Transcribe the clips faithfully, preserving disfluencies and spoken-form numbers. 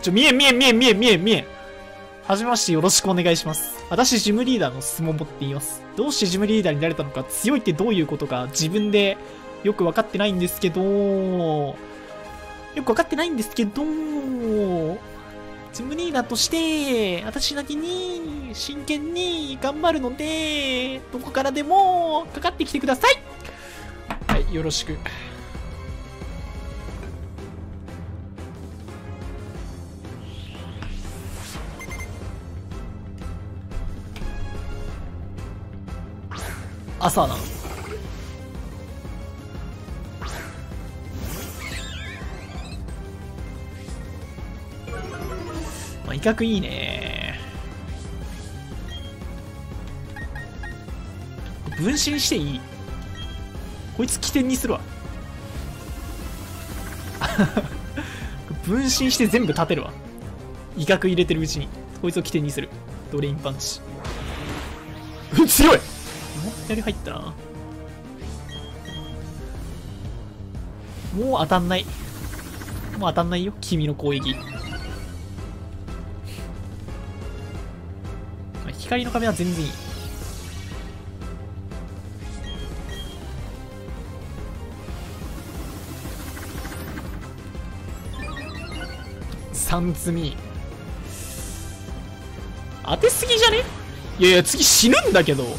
ちょ、見えん見えん見えん見えん見えん見えん。はじめまして、よろしくお願いします。私、ジムリーダーのスモモって言います。どうしてジムリーダーになれたのか、強いってどういうことか、自分でよくわかってないんですけど、よくわかってないんですけど、ジムリーダーとして、私なりに真剣に頑張るので、どこからでもかかってきてください。はい、よろしく。朝なの。まあ、威嚇いいね。分身していい？こいつ起点にするわ。分身して全部立てるわ。威嚇入れてるうちにこいつを起点にする。ドレインパンチ。強い。思ったより入ったな。もう当たんない。もう当たんないよ、君の攻撃。光の壁は全然いい。三積み。当てすぎじゃね？いやいや、次死ぬんだけど。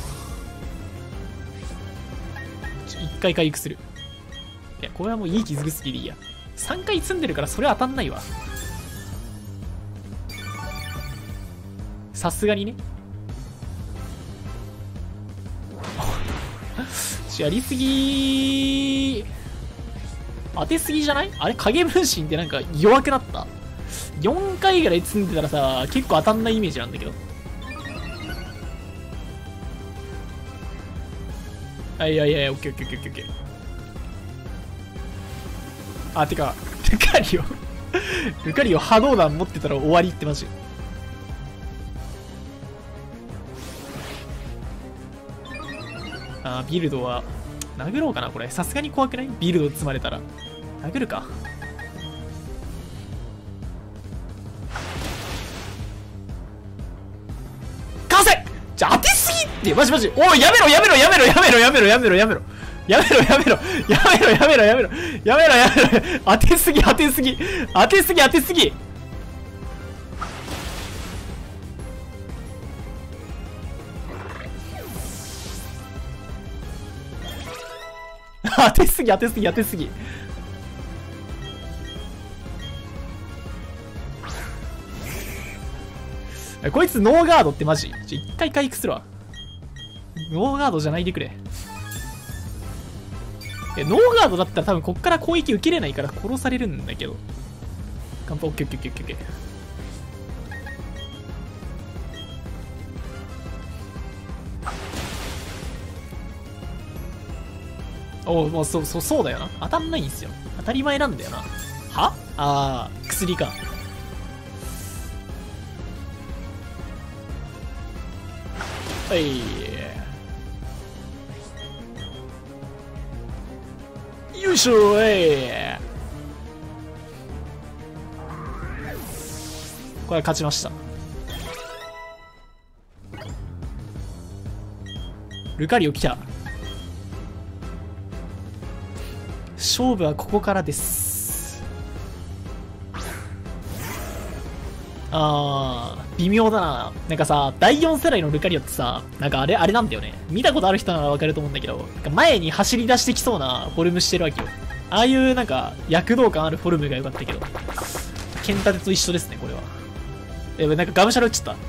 一回回復する。いや、これはもういい傷ぐすぎでいいや。三回積んでるからそれ当たんないわ。さすがにね。やりすぎ。当てすぎじゃない？あれ、影分身ってなんか弱くなった。よんかいぐらい積んでたらさ、結構当たんないイメージなんだけど。はいはいはい、オッケーオッケーオッケーオッケー。あ、てか、ルカリオルカリオ波動弾持ってたら終わりってマジ。あー、ビルドは殴ろうかな。これさすがに怖くない？ビルド積まれたら殴るか。かせ！じゃあ当てすぎって、マジマジ。おい、やめろやめろやめろやめろやめろやめろやめろやめろやめろやめろやめろやめろやめろやめろやめろ。当てすぎ当てすぎ当てすぎ当てすぎ。当てすぎ当てすぎ当てすぎ。こいつノーガードってマジ。ちょ一回回復するわ。ノーガードじゃないでくれ。え、ノーガードだったら多分こっから攻撃受けれないから殺されるんだけど。乾杯。オッケーオッケーオッケーオッケー。おう、もうそうそうそうだよな。当たんないんすよ。当たり前なんだよな。は？ああ、薬か。はい。よいしょー。これは勝ちました。ルカリオ来た。勝負はここからです。あー、微妙だな。なんかさ、だいよん世代のルカリオってさ、なんかあれ、あれなんだよね。見たことある人ならわかると思うんだけど、なんか前に走り出してきそうなフォルムしてるわけよ。ああいうなんか躍動感あるフォルムが良かったけど、ケンタテと一緒ですね、これは。やばい、なんかガムシャラ打っちゃった。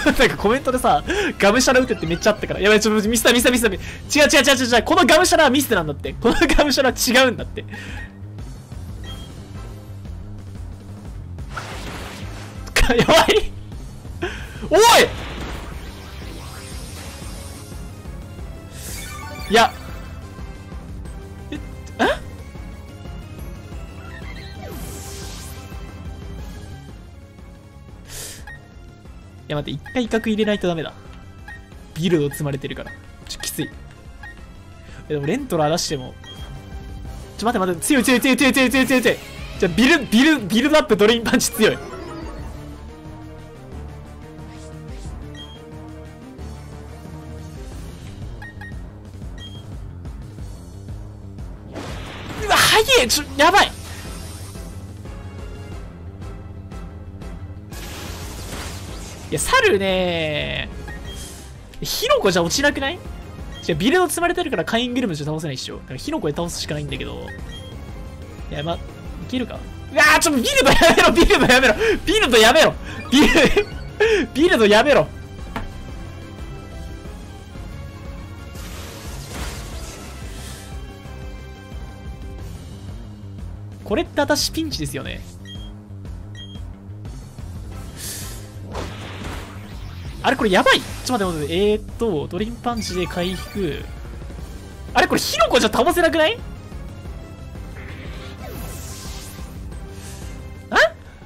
なんかコメントでさ、ガムシャラ打てってめっちゃあったから。やばい、ちょっとミスったミスったミスった。違う違う違う違う違う。このガムシャラはミステなんだって。このガムシャラは違うんだって。やばいおいいや。え、えいや待って、一回威嚇入れないとダメだ。ビルド積まれてるから。ちょ、きつい。でもレントラー出しても。ちょ、待って待って、強い強い強い強い強い強い強い強い。じゃあビル、ビル、ビルドアップドレインパンチ強い。 べえちょ、やばい。いや、猿ねー。ヒノコじゃ落ちなくない？じゃビルド積まれてるからカイングルムじゃ倒せないっしょ。だからヒノコで倒すしかないんだけど。いや、ま、いけるか？うわー、ちょっとビルドやめろ、ビルドやめろ、ビルドやめろ、ビルド、ビルドやめろ。これって私ピンチですよね。あれこれやばい。ちょっと待って待って。えーっと、ドリームパンチで回復。あれこれヒノコじゃ倒せなくない？あ？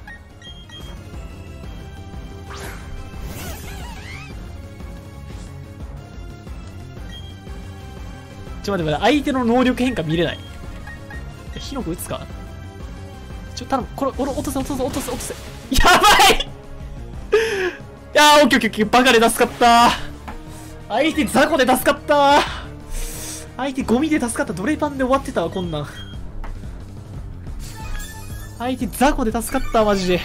ちょっと待って待って。相手の能力変化見れない。ヒノコ撃つか？ちょ、頼む。これ、俺、落とせ、落とせ、落とせ、落とせ。やばいいやー、オッケーオッケーオッケー。バカで助かったー。相手雑魚で助かったー。相手ゴミで助かった。ドレパンで終わってたわ、こんなん。相手雑魚で助かったわ、マジで。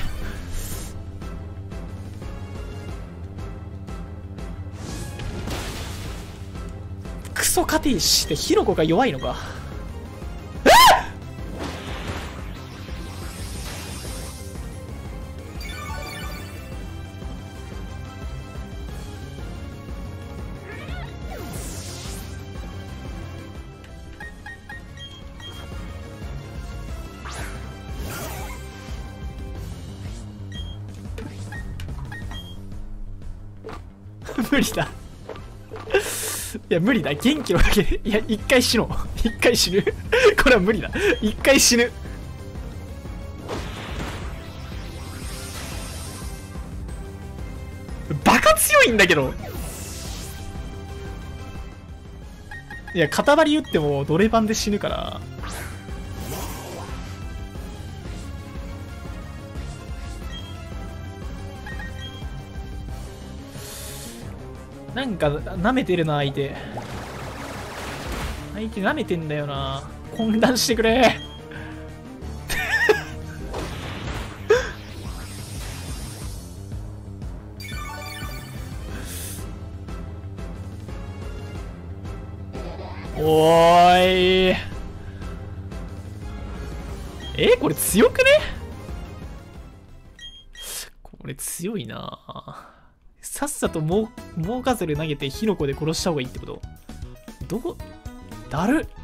クソ勝ていしってヒロコが弱いのか。無理だ。いや、無理だ。元気のだけで。いや、一回死のう。一回死ぬ。これは無理だ。一回死ぬ。バカ強いんだけど。いや、塊打ってもドレバンで死ぬから。なんか、舐めてるな、相手。相手舐めてんだよな。混乱してくれ。おーい。え、これ強くね？これ強いな。さっさとモーガゼル投げてヒノコで殺した方がいいってこと？どこだるっ。